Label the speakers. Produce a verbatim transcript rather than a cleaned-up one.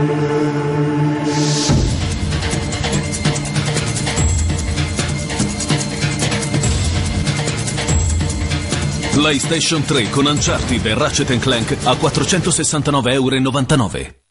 Speaker 1: PlayStation tre con Uncharted e Ratchet and Clank a quattrocentosessantanove e novantanove euro.